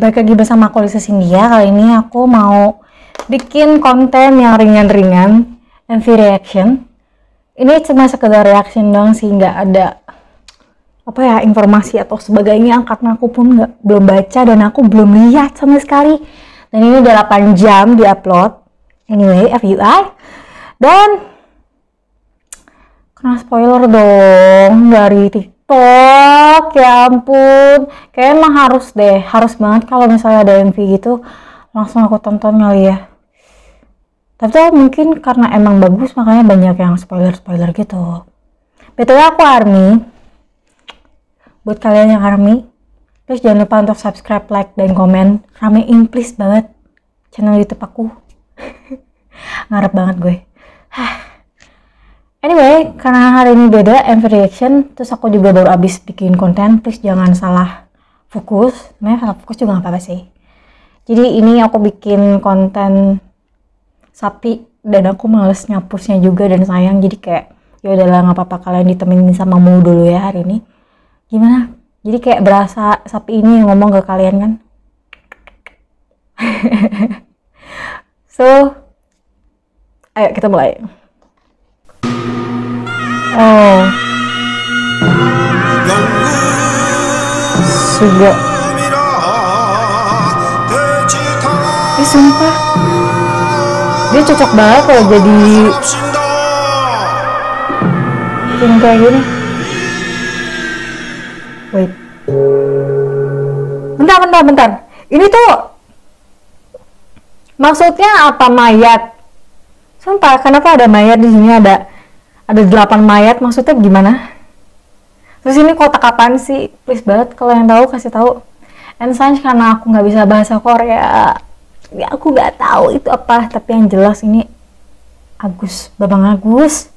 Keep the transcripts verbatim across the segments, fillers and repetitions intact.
balik lagi bersama aku Lisa Cyndia. Kali ini aku mau bikin konten yang ringan-ringan, M V reaction. Ini cuma sekedar reaction doang sih, nggak ada apa ya informasi atau sebagainya, karena aku pun nggak belum baca dan aku belum lihat sama sekali. Dan ini udah delapan jam di upload. Anyway, F Y I. Dan kena spoiler dong dari TikTok, ya ampun. Kayaknya emang harus deh, harus banget kalau misalnya ada M V gitu langsung aku tonton kali ya. Tapi tuh mungkin karena emang bagus makanya banyak yang spoiler-spoiler gitu. B T W aku ARMY. Buat kalian yang ARMY, please jangan lupa untuk subscribe, like, dan komen. Ramein please banget channel YouTube aku. Ngarep banget gue. Anyway, karena hari ini beda M V reaction, terus aku juga baru abis bikin konten, please jangan salah fokus. Sebenarnya salah fokus juga gak apa-apa sih. Jadi ini aku bikin konten sapi dan aku males nyapusnya juga dan sayang, jadi kayak ya udahlah nggak apa-apa, kalian ditemenin sama Mu dulu ya hari ini. Gimana? Jadi kayak berasa sapi ini yang ngomong ke kalian kan? So, ayo kita mulai. Oh, Suga. Eh sumpah, dia cocok banget kalau jadi tim kayak gini. Wait, bentar, bentar, bentar. Ini tuh maksudnya apa, mayat? Sumpah, kenapa ada mayat di sini? Ada ada delapan mayat, maksudnya gimana? Terus ini kotak apaan sih? Please banget kalau yang tahu kasih tahu. And sans, karena aku nggak bisa bahasa Korea, ya aku nggak tahu itu apa. Tapi yang jelas ini Agus, Babang Agus.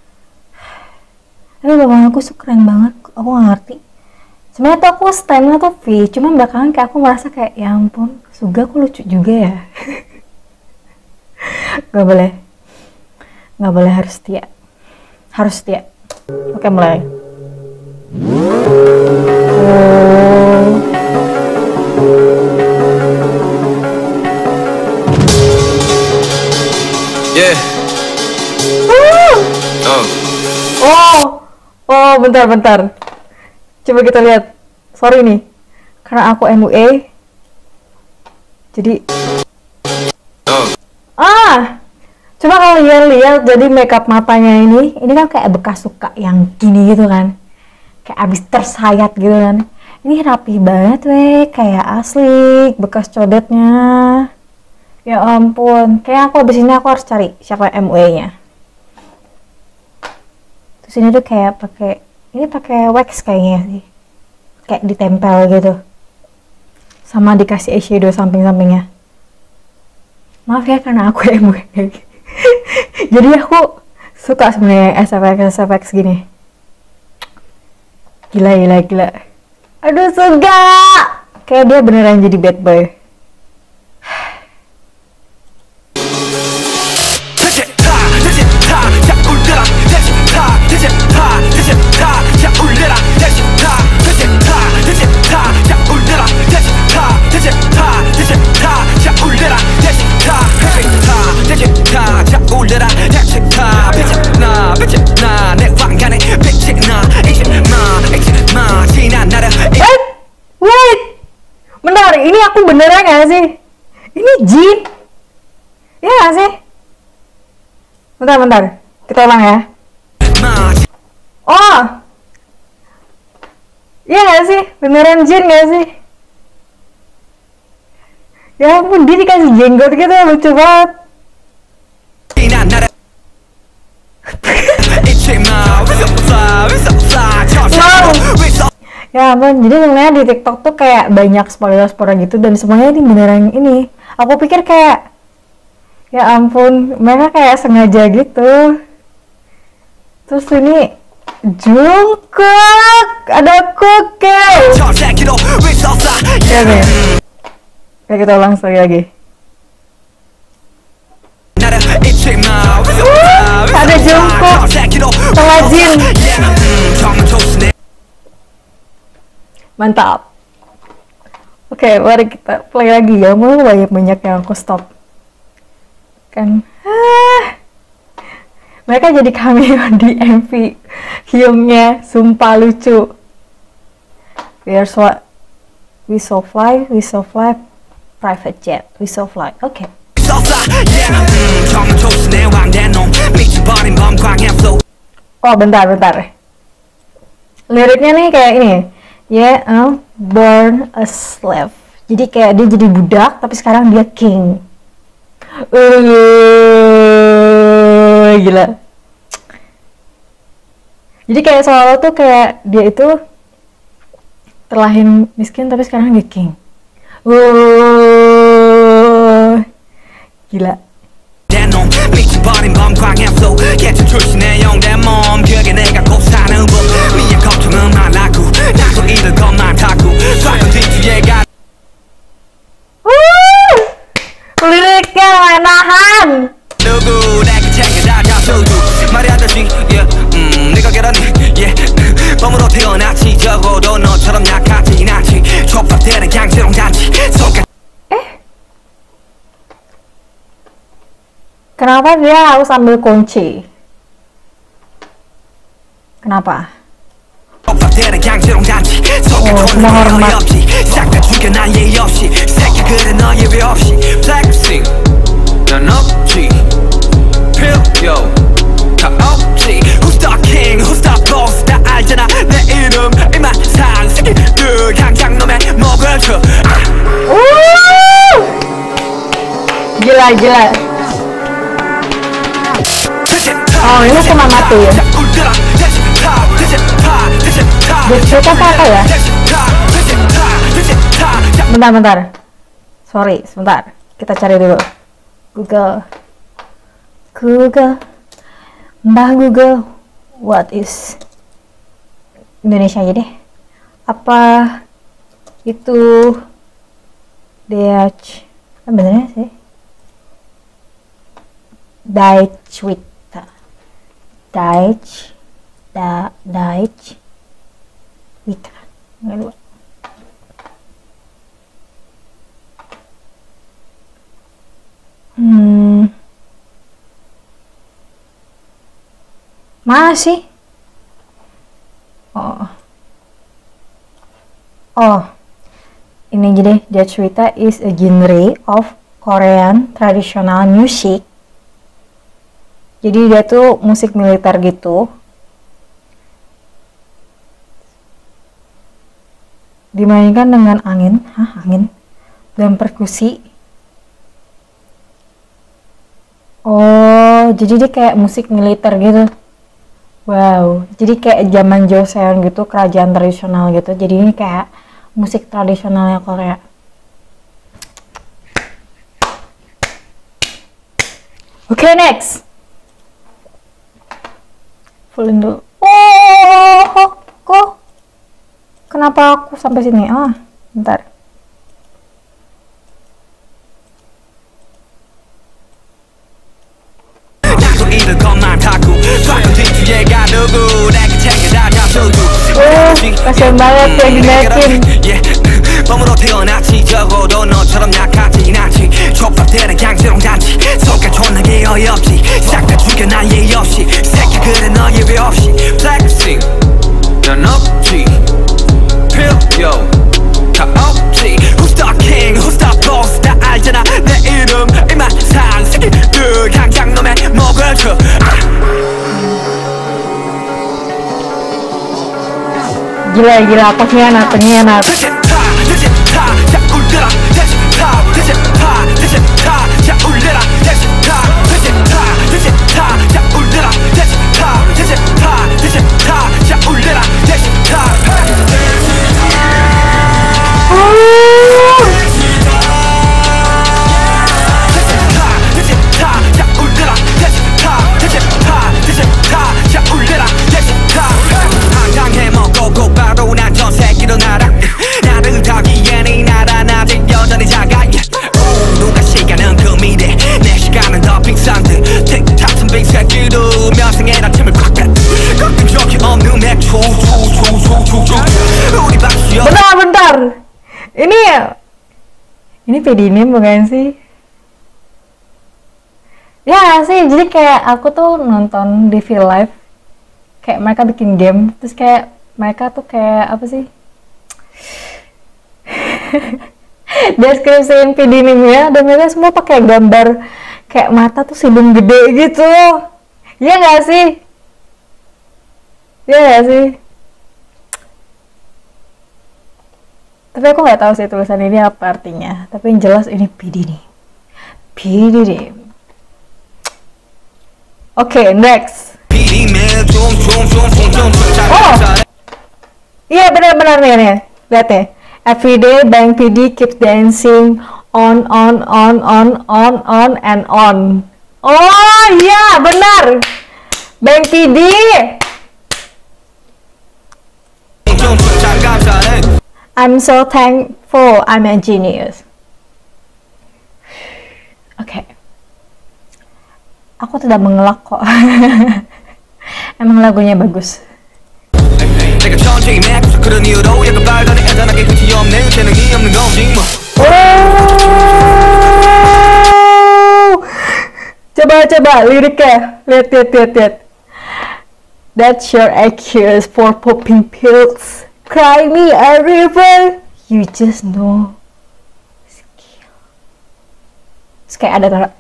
Tapi Babang Agus tuh keren banget. Aku nggak ngerti. Sebenarnya tuh aku stand-nya tuh V, cuman belakangan kayak aku merasa kayak ya ampun, Suga aku lucu juga ya. Gak boleh, gak boleh, harus setia, harus setia. Oke, mulai. Oh. Yeah. Uh. Oh. Oh, oh, bentar, bentar. Coba kita lihat. Sorry nih, karena aku M U E, jadi Oh. ah, coba kalian lihat. Jadi makeup matanya ini, ini kan kayak bekas suka yang gini gitu kan, kayak abis tersayat gitu kan. Ini rapi banget weh, kayak asli bekas codetnya. Ya ampun, kayak aku abis ini aku harus cari siapa M U E nya. Terus ini tuh kayak pakai, ini pakai wax kayaknya sih, kayak ditempel gitu, sama dikasih eyeshadow samping-sampingnya. Maaf ya karena aku M U E. Jadi aku suka sebenarnya S F X S F X gini. Gila, gila, gila. Aduh, Suga, kayak dia beneran jadi bad boy. Wait, bentar, ini aku beneran gak sih? Ini Jin? Iya gak sih? Bentar, bentar, kita ulang ya. Oh, iya gak sih? Beneran Jin gak sih? Ya ampun, dia dikasih jenggot gitu, lucu banget. Wow. Ya ampun, jadi sebenarnya di TikTok tuh kayak banyak spoiler-spoiler gitu dan semuanya ini beneran ini. Aku pikir kayak ya ampun, mereka kayak sengaja gitu. Terus ini Jungkook, ada Cookie. Ya deh. Oke, kita ulang sekali lagi. Uh, ada Jungkook sama Jin. Mantap. Oke, mari kita play lagi ya. Mau banyak-banyak yang aku stop. Kan. Ah. Mereka jadi cameo di M V Hyungnya, sumpah lucu. We are so we so fly, we so fly, private jet, we so fly. Oke. Okay. Oh, bentar, bentar. Liriknya nih kayak ini. Yeah, I'm born a slave. Jadi kayak dia jadi budak, tapi sekarang dia king. Uh, gila. Jadi kayak seolah tuh kayak dia itu terlahir miskin, tapi sekarang dia king. Uh, gila. Liriknya menahan. Eh, kenapa dia harus ambil kunci? Kenapa? Oh, semua hormat. Gila, gila. Oh, ini cuma mati ya. Cerita apa ya? Bentar, bentar. Sorry, sebentar. Kita cari dulu. Google. Google. Mbah Google. What is Indonesia aja deh. Apa itu Dutch? Kan benernya sih. Dutchwita. Dutch. Da Dutch. Wita. Enggak lupa. Hmm. Masih. Oh. Oh. Ini jadi Dutchwita is a genre of Korean traditional music. Jadi dia tuh musik militer gitu. Dimainkan dengan angin, hah, angin dan perkusi. Oh, jadi dia kayak musik militer gitu. Wow, jadi kayak zaman Joseon gitu, kerajaan tradisional gitu. Jadi ini kayak musik tradisionalnya Korea. Oke, okay, next. Fullin dulu. Oh, kok? Kenapa aku sampai sini? Ah, bentar. Oh, kasian banget yang dinaikin. Gila, gila, pengkhianat, pengkhianat. Ini pedini bukan sih? Ya sih, jadi kayak aku tuh nonton di V Live, kayak mereka bikin game, terus kayak mereka tuh kayak apa sih? Deskripsiin pedinimnya, dan mereka semua pakai gambar kayak mata tuh hidung gede gitu. Iya nggak sih? Iya nggak sih? Tapi aku nggak tahu sih tulisan ini apa artinya. Tapi yang jelas ini pedini. Pedini. Oke, okay, next. Oh, iya benar-benar nih nih. Lihat ya. Everyday Bang P D keeps dancing on on on on on on and on. Oh iya benar. Bang P D. I'm so thankful I'm a genius. Oke. Okay. Aku tidak mengelak kok. Emang lagunya bagus. Oh, coba-coba liriknya, lihat lihat lihat lihat. That's your excuse for popping pills. Cry me a river. You just know skill. Terus kayak ada tara.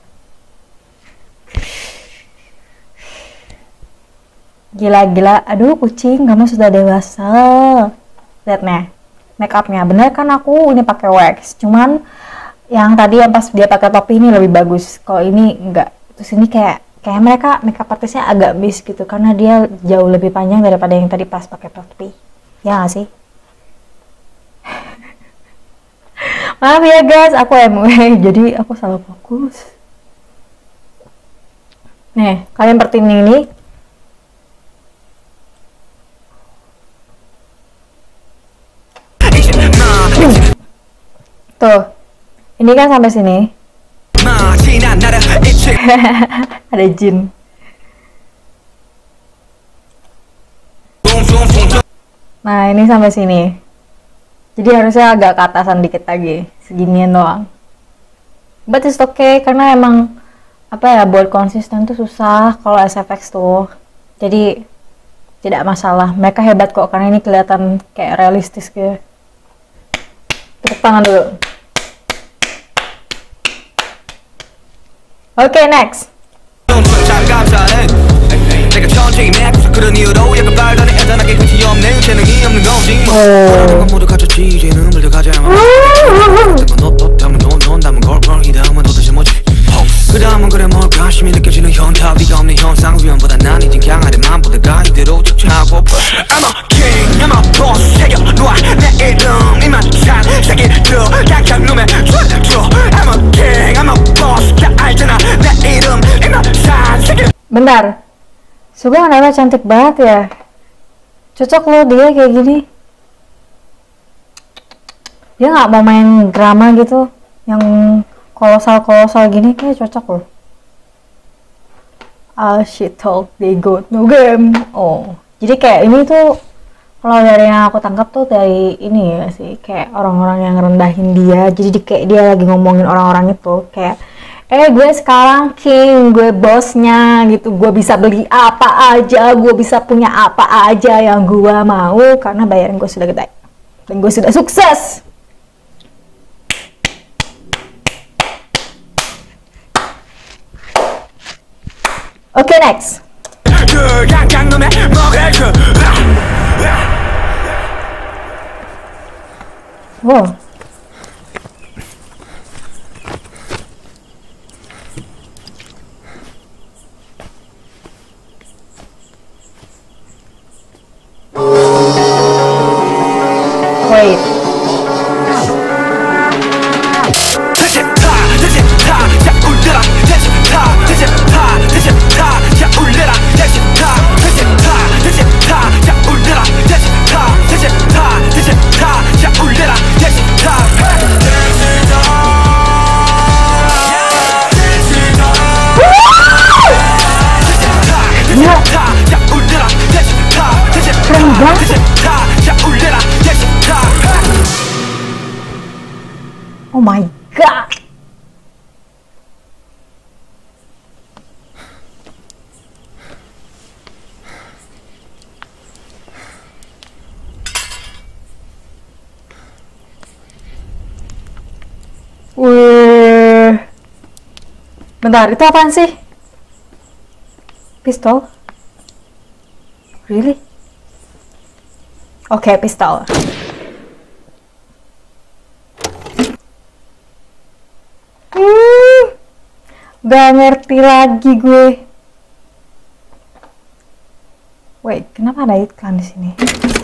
Gila-gila, aduh kucing, kamu sudah dewasa. Lihat nih, make upnya bener kan aku ini pakai wax. Cuman yang tadi yang pas dia pakai topi ini lebih bagus. Kalau ini enggak. Terus ini kayak kayak mereka make up artisnya agak miss gitu karena dia jauh lebih panjang daripada yang tadi pas pakai topi. Ya nggak sih? Maaf ya guys, aku M W jadi aku salah fokus. Nih, kalian perhatiin ini. Tuh, ini kan sampai sini. Ada jin. Nah, ini sampai sini. Jadi harusnya agak ke atasan dikit lagi, seginian doang. But it's okay, karena emang apa ya, buat konsisten tuh susah kalau S F X tuh. Jadi tidak masalah. Mereka hebat kok karena ini kelihatan kayak realistis gitu. Tepuk tangan dulu. Oke, okay, next. Bentar, Suga kenapa cantik banget ya? Cocok loh dia kayak gini. Dia nggak mau main drama gitu, yang kolosal-kolosal gini kayak cocok loh. Ah shit talk, they go no game. Oh, jadi kayak ini tuh kalau dari yang aku tangkap tuh dari ini ya sih, kayak orang-orang yang rendahin dia. Jadi di, kayak dia lagi ngomongin orang-orang itu kayak, eh gue sekarang king, gue bosnya gitu, gue bisa beli apa aja, gue bisa punya apa aja yang gue mau karena bayaran gue sudah gede dan gue sudah sukses. Oke, okay, next. Wow. Wait. Keren banget. Oh my god. Wih. Bentar, itu apaan sih? Pistol? Really? Oke, okay, pistol. Hmm, gak ngerti lagi gue. Wait, kenapa ada iklan di sini?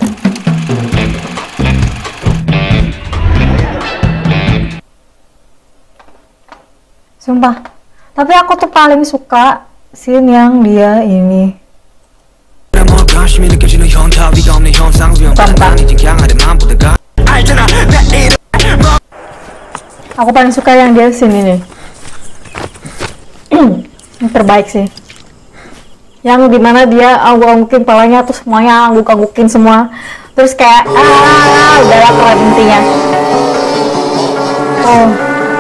Sumpah. Tapi aku tuh paling suka scene yang dia ini. Aku paling suka yang dia scene ini. Yang terbaik sih. Yang dimana dia angguk-anggukin palanya tuh semuanya angguk-anggukin semua. Terus kayak ah udahlah keren intinya. Oh.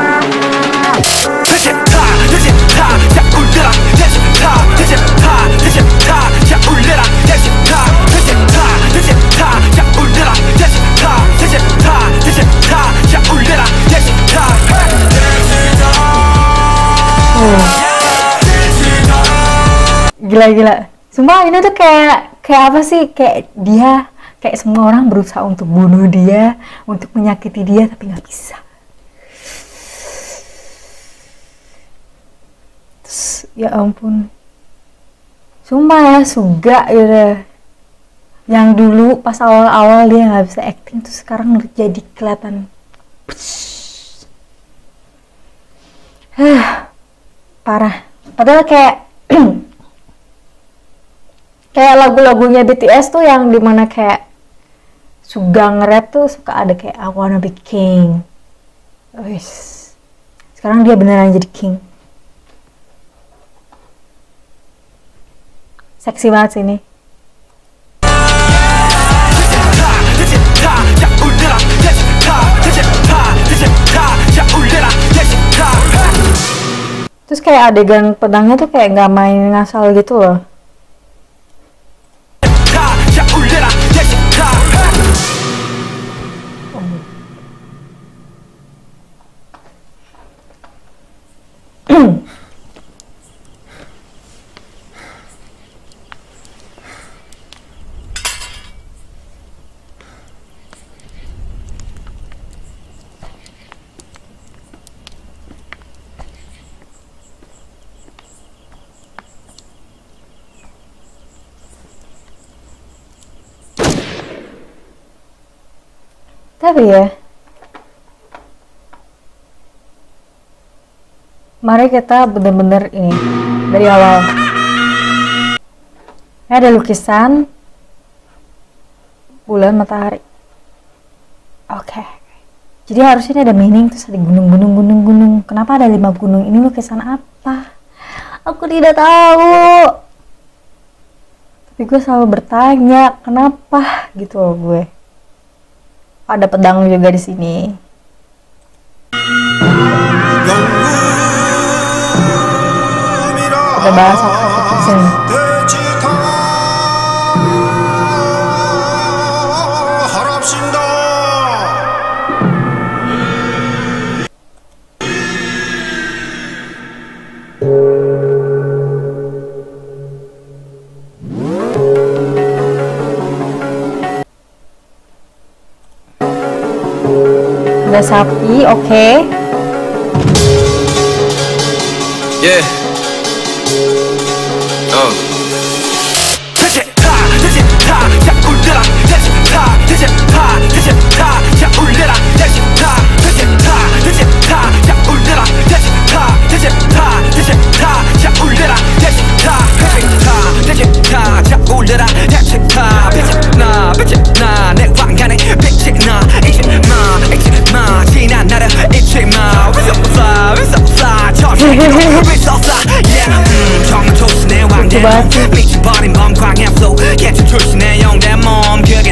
Gila-gila. Sumpah ini tuh kayak kayak apa sih? Kayak dia kayak semua orang berusaha untuk bunuh dia, untuk menyakiti dia tapi nggak bisa. Terus, ya ampun. Sumpah ya, Suga gitu. Yang dulu pas awal-awal dia nggak bisa acting tuh sekarang jadi kelihatan. Hah, parah. Padahal kayak kayak lagu-lagunya B T S tuh yang dimana kayak Suga nge-rap tuh suka ada kayak I wanna be king. Wis. Sekarang dia beneran jadi king. Seksi banget sih ini. Terus kayak adegan pedangnya tuh kayak nggak main ngasal gitu loh. Tapi ya, mari kita bener-bener ini dari awal. Ini ada lukisan bulan matahari. Oke, okay. Jadi harusnya ada meaning, terus ada gunung-gunung gunung-gunung. Kenapa ada lima gunung? Ini lukisan apa? Aku tidak tahu. Tapi gue selalu bertanya, kenapa gitu loh gue. Ada pedang juga di sini. Ada bahasa apa di sini? Ada sapi, oke. Okay. Yeah. Oh.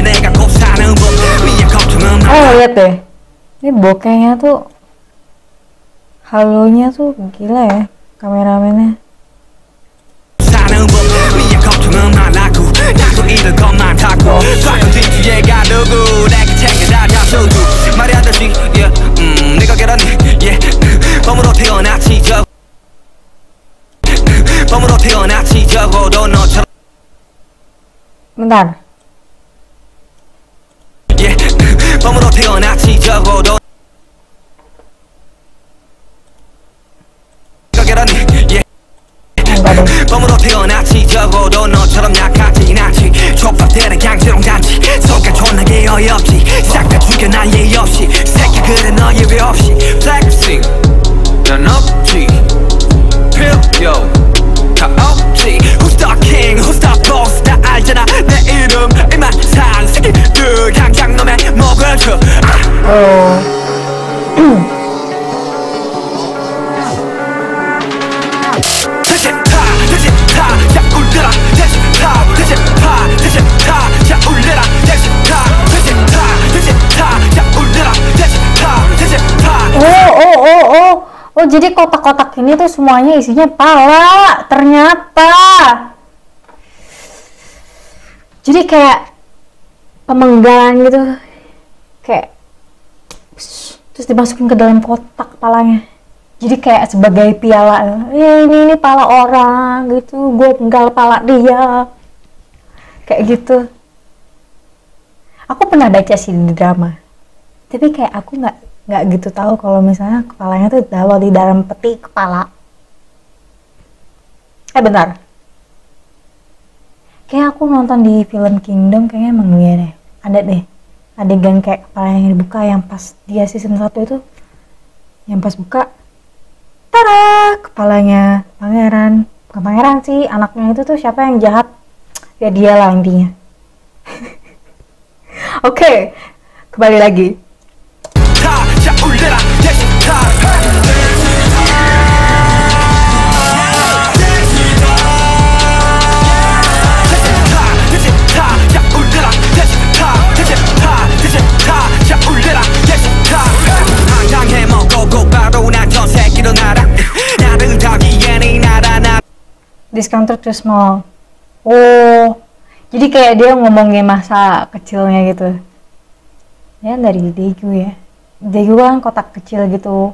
Oh lihat deh, ini bokehnya tuh halonya tuh gila ya kameramennya. 사는 법 위에 걱정은 말라고 나도 잃을 것만 하고 과거 뒤뒤에가 누구 내게 챙겨다 잡수고 말이 안 되지 yeah 음 네가 계란이 yeah 범으로 태어났지 저 범으로 태어났지 적어도 너처럼 Bentar. yeah 범으로 태어났지 적어도 네가 계란이 yeah 범으로 태어났지 적어도 너처럼 약하진 않지 촉박되는 강제롱 단지 속가 존나게 어이없지 싹 다 죽여 난 예의 없이 새끼 그래 너 예외 없이 flexing 난 없지 필요 다 없지 Who's the king who's the boss 다 알잖아 내 이름 일만상 새끼들 강장 놈의 목을 쳐 Oh, oh, oh, oh, oh, jadi kotak-kotak ini tuh semuanya isinya pala, ternyata. Jadi kayak pemenggalan gitu, kayak terus dimasukin ke dalam kotak palanya. Jadi kayak sebagai piala, ya ini ini pala orang gitu, gue penggal pala dia, kayak gitu. Aku pernah baca sih di drama, tapi kayak aku nggak nggak gitu tahu kalau misalnya kepalanya tuh taruh di dalam peti kepala. Eh bentar, kayak aku nonton di film Kingdom kayaknya emang iya deh, ada deh adegan kayak kepalanya dibuka yang pas dia season satu itu, yang pas buka, tada, kepalanya pangeran, bukan pangeran sih, anaknya itu tuh siapa yang jahat, ya dia lah intinya. Oke, okay, kembali lagi. Discounter too small. Oh, jadi kayak dia ngomongin masa kecilnya gitu. Ya dari Daegu ya. Daegu kan kotak kecil gitu.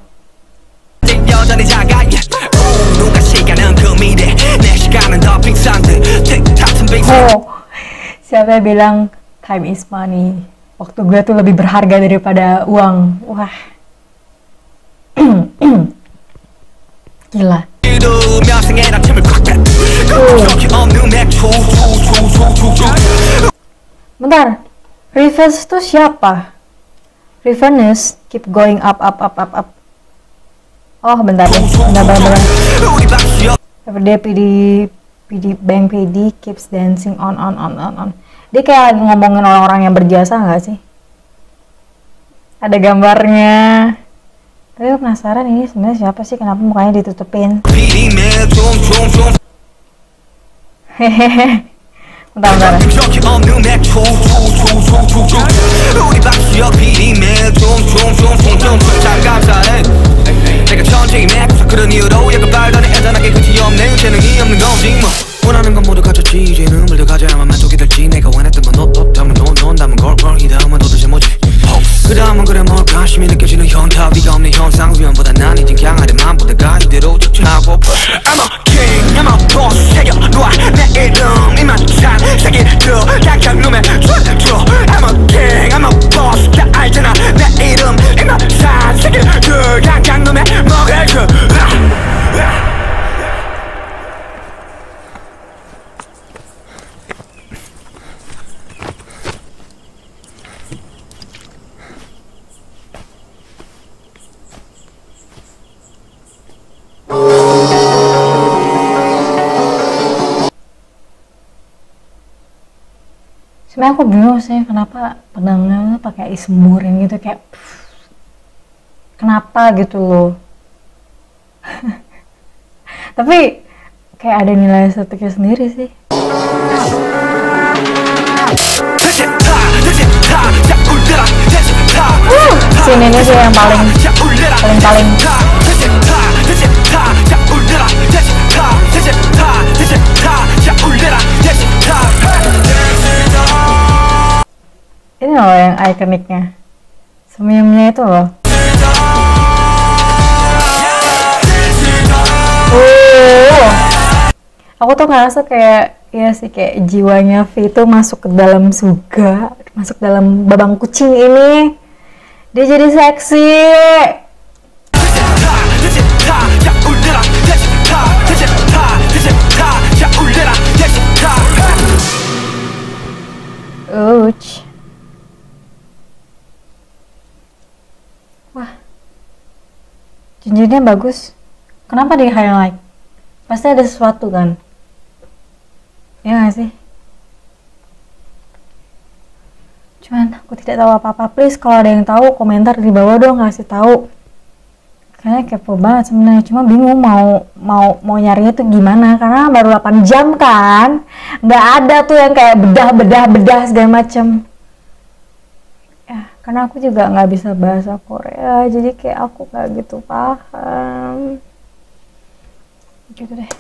Oh, siapa yang bilang time is money? Waktu gue tuh lebih berharga daripada uang. Wah. Gila. Bentar, reverse tuh siapa? Reverse keep going up up up up up. Oh bentar deh, bentar bentar. Everyday P D P D Bank P D keeps dancing on on on on on. Dia kayak ngomongin orang-orang yang berjasa nggak sih? Ada gambarnya. Tapi aku penasaran ini sebenarnya siapa sih, kenapa mukanya ditutupin? Hehehe. Bentar, bentar. 원하는 건 모두 갖췄지 이제 눈물도 가져야만 만족이 될지 내가 원했던 건 없다면 넌 담은 걸걸 이 다음은 도대체 뭐지 그 다음은 그래 뭘까 심히 느껴지는 현타 위가 없는 현상 위험보다 난 이젠 강하게 맘보다가 이대로 쫓아보고 I'm a king I'm a boss 새겨놔 내 이름 이만 산 새끼들 약한 놈의 줄 I'm a king I'm a boss 다 알잖아 내 이름 이만 산 새끼들 약한 놈의 먹을 줄 Sebenarnya aku bingung sih kenapa pedangnya pakai semburin gitu, kayak pff, kenapa gitu loh. Tapi kayak ada nilai estetiknya sendiri sih. Uh, scene ini sih yang paling paling paling Ini loh yang ikoniknya, senyumnya itu loh. Oh, aku tuh ngerasa kayak ya sih kayak jiwanya V itu masuk ke dalam surga, masuk dalam babang kucing ini. Dia jadi seksi. Ouch. Wah, cincinnya bagus. Kenapa di highlight? Pasti ada sesuatu kan? Ya nggak sih? Cuman aku tidak tahu apa-apa. Please kalau ada yang tahu komentar di bawah dong, kasih tahu. Kayaknya kepo banget sebenarnya. Cuma bingung mau mau mau nyarinya tuh gimana karena baru delapan jam kan. Nggak ada tuh yang kayak bedah-bedah bedah segala macem. Ya, karena aku juga nggak bisa bahasa Korea, jadi kayak aku nggak gitu paham. Gitu deh.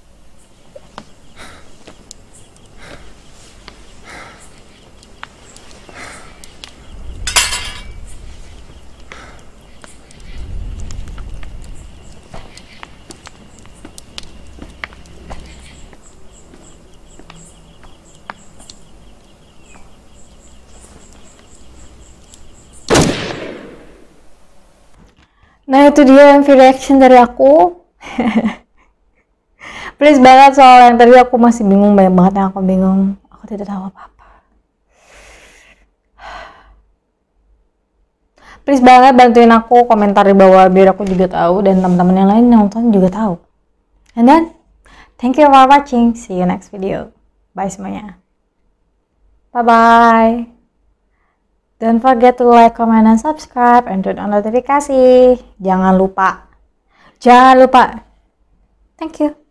Nah itu dia M V reaction dari aku. Please banget, soal yang tadi aku masih bingung, banyak banget yang aku bingung. Aku tidak tahu apa-apa. Please banget bantuin aku komentar di bawah biar aku juga tahu dan teman-teman yang lain yang nonton juga tahu. And then, thank you for watching. See you next video. Bye semuanya. Bye-bye. Don't forget to like, comment, and subscribe, and turn on notifikasi. Jangan lupa. Jangan lupa. Thank you.